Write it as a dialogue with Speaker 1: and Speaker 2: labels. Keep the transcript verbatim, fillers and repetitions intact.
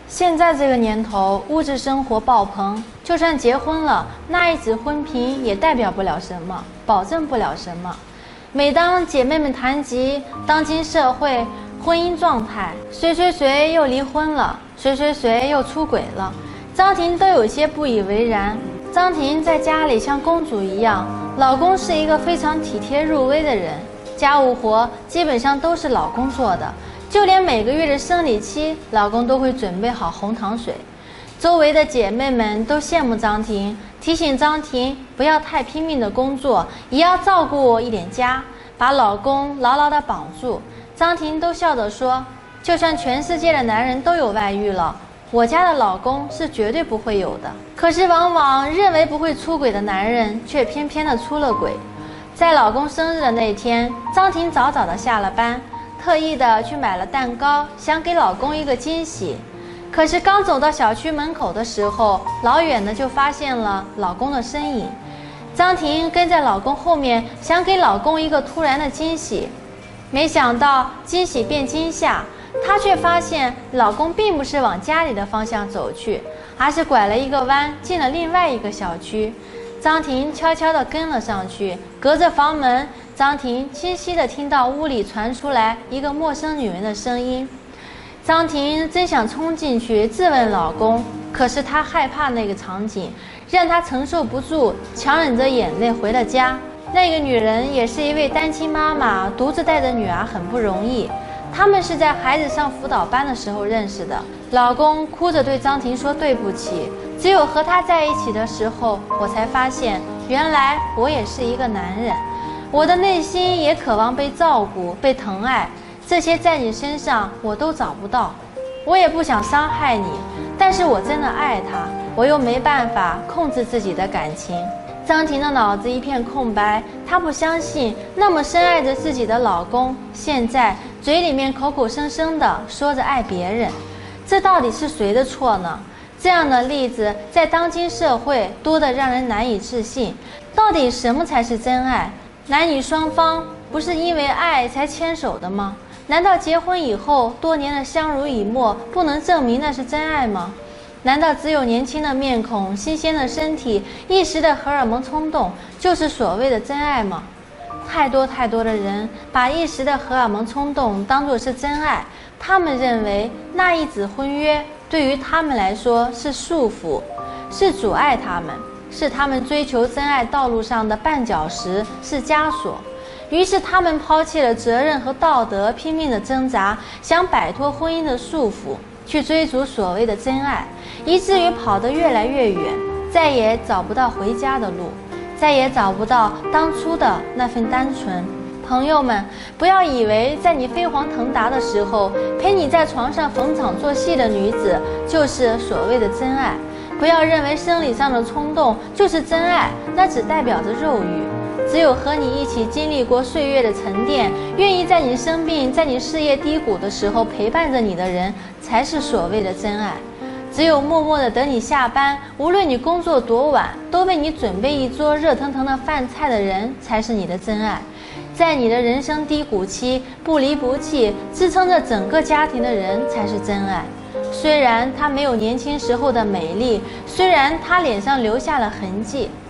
Speaker 1: 现在这个年头，物质生活爆棚，就算结婚了，那一纸婚聘也代表不了什么，保证不了什么。每当姐妹们谈及当今社会婚姻状态，谁谁谁又离婚了，谁谁谁又出轨了，张婷都有些不以为然。张婷在家里像公主一样，老公是一个非常体贴入微的人，家务活基本上都是老公做的，就连每个月的生理期，老公都会准备好红糖水。周围的姐妹们都羡慕张婷，提醒张婷不要太拼命的工作，也要照顾一点家，把老公牢牢的绑住。张婷都笑着说，就算全世界的男人都有外遇了，我家的老公是绝对不会有的。可是往往认为不会出轨的男人，却偏偏的出了轨。在老公生日的那天，张婷早早的下了班，特意的去买了蛋糕，想给老公一个惊喜。可是刚走到小区门口的时候，老远的就发现了老公的身影。张婷跟在老公后面，想给老公一个突然的惊喜，没想到惊喜变惊吓，她却发现老公并不是往家里的方向走去，而是拐了一个弯，进了另外一个小区。张婷悄悄地跟了上去，隔着房门，张婷清晰地听到屋里传出来一个陌生女人的声音。张婷真想冲进去质问老公，可是她害怕那个场景让她承受不住，强忍着眼泪回了家。那个女人也是一位单亲妈妈，独自带着女儿很不容易。他们是在孩子上辅导班的时候认识的。老公哭着对张婷说对不起，只有和他在一起的时候，我才发现原来我也是一个男人，我的内心也渴望被照顾被疼爱，这些在你身上我都找不到。我也不想伤害你，但是我真的爱他，我又没办法控制自己的感情。张婷的脑子一片空白，她不相信那么深爱着自己的老公，现在嘴里面口口声声的说着爱别人，这到底是谁的错呢？这样的例子在当今社会多得让人难以置信。到底什么才是真爱？男女双方不是因为爱才牵手的吗？难道结婚以后多年的相濡以沫不能证明那是真爱吗？难道只有年轻的面孔、新鲜的身体、一时的荷尔蒙冲动就是所谓的真爱吗？太多太多的人把一时的荷尔蒙冲动当作是真爱，他们认为那一纸婚约对于他们来说是束缚，是阻碍他们，是他们追求真爱道路上的绊脚石，是枷锁。于是他们抛弃了责任和道德，拼命的挣扎，想摆脱婚姻的束缚，去追逐所谓的真爱，以至于跑得越来越远，再也找不到回家的路，再也找不到当初的那份单纯。朋友们，不要以为在你飞黄腾达的时候，陪你在床上逢场作戏的女子就是所谓的真爱。不要认为生理上的冲动就是真爱，那只代表着肉欲。只有和你一起经历过岁月的沉淀，愿意在你生病、在你事业低谷的时候陪伴着你的人，才是所谓的真爱。只有默默的等你下班，无论你工作多晚，都为你准备一桌热腾腾的饭菜的人，才是你的真爱。在你的人生低谷期不离不弃，支撑着整个家庭的人，才是真爱。虽然他没有年轻时候的美丽，虽然他脸上留下了痕迹，